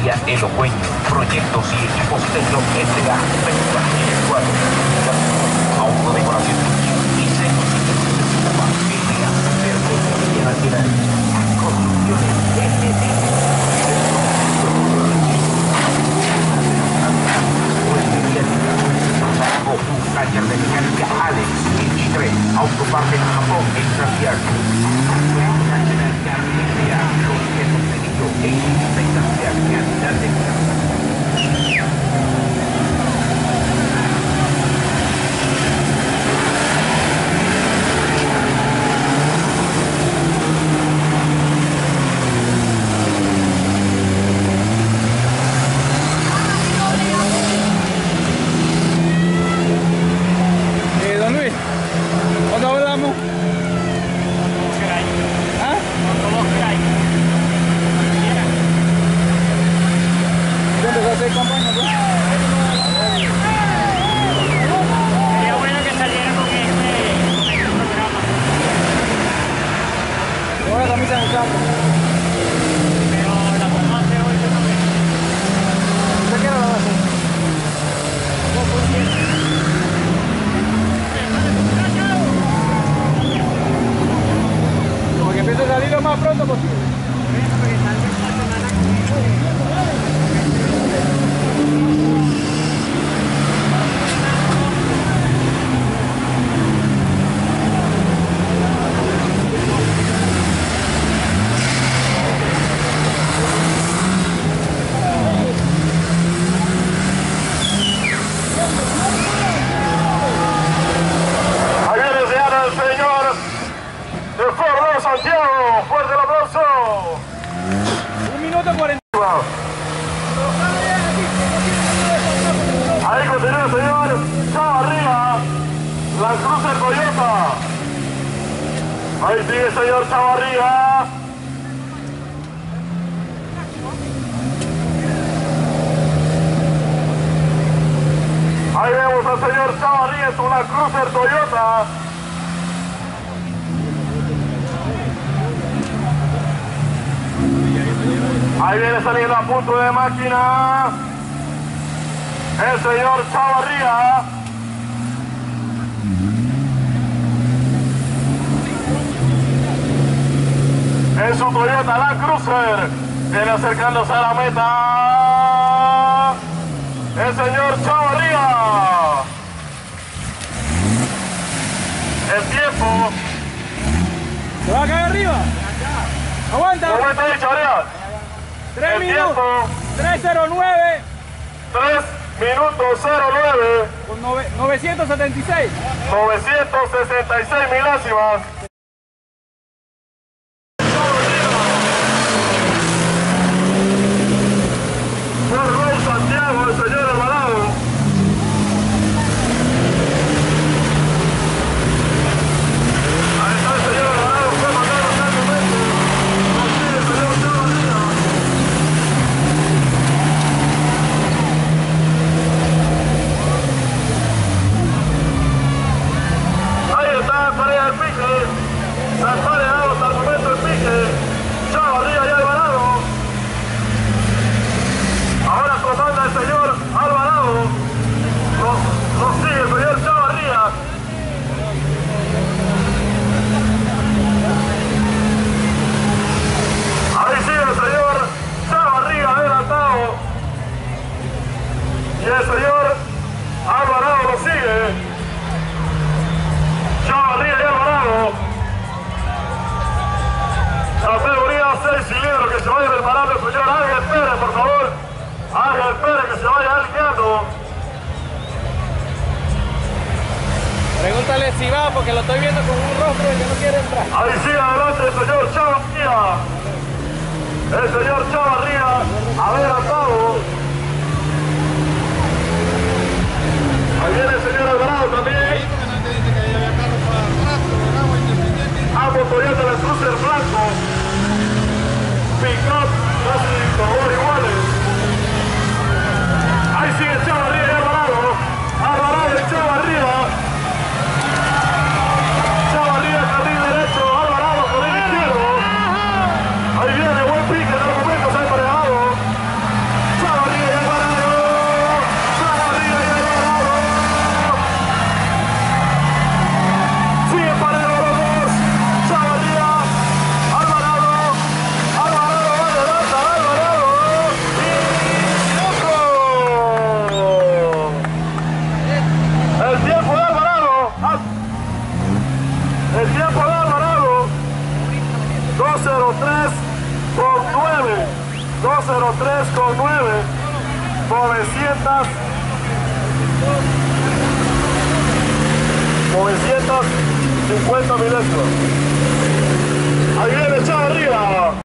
Maquinaria Elocuente, proyectos y equipos técnicos S.A. 24. Autodecoración, diseños y S.A. Tecnología Nacional, Construcciones Taller de mecánica Alex, 23, Autopartes Japón, en Santiago. Don Luis, ¿cuándo hablamos? ¿Ah? ¿Ya empezó a hacer campaña, pues? Sería bueno que saliera con este programa. Ahora también se campo. Pero la vamos a hacer hoy también. ¿Usted qué hora la va a hacer? Como que empiece a salir lo más pronto posible. Santiago, fuerte el aplauso. 1 minuto 40. Ahí continúa, señor. Chao arriba. La Cruiser Toyota. Ahí sigue, señor. Chao arriba. Ahí vemos al señor Chao arriba con la Cruiser Toyota. Ahí viene saliendo a punto de máquina el señor Chavarría. En su Toyota Land Cruiser viene acercándose a la meta el señor Chavarría. El tiempo. ¿Se va a caer arriba? Aguanta. ¿Cómo está dicho, Chavarría? 3 minutos. 3:09. 3 minutos 09. Con 976. 966 milésimas. Por Santiago, el señor Alvarado. Ahí está el señor Alvarado, fue mandado hasta el momento. Así el señor Chavarría. Ahí está el pareja del pique. Se han pareado hasta el momento el pique. Chavarría y Alvarado. Ahora comanda el señor Alvarado. Lo sigue el señor Chavarría. Ahí sigue el señor Chavarría adelantado. Y el señor Alvarado lo sigue. Chavarría y Alvarado. Categoría 6 cilindros, que se vaya preparando el señor Ángel Pérez, por favor. Ángel Pérez, que se vaya alineando. Pregúntale si va, porque lo estoy viendo con un rostro y que no quiere entrar. Ahí sigue adelante el señor Chavarría. El señor Chavarría adelantado. Ahí viene el señor Alvarado también. Ambos Toyota Land Cruiser blanco. Pick-up, casi todos iguales. Ahí sigue Chavarría y Alvarado. Alvarado y Chavarría. Chavarría carril derecho, Alvarado por el izquierdo. Ahí viene buen pique, en el momento se ha emparejado. 103,9. 950 milésimas. Ahí viene Chavarría.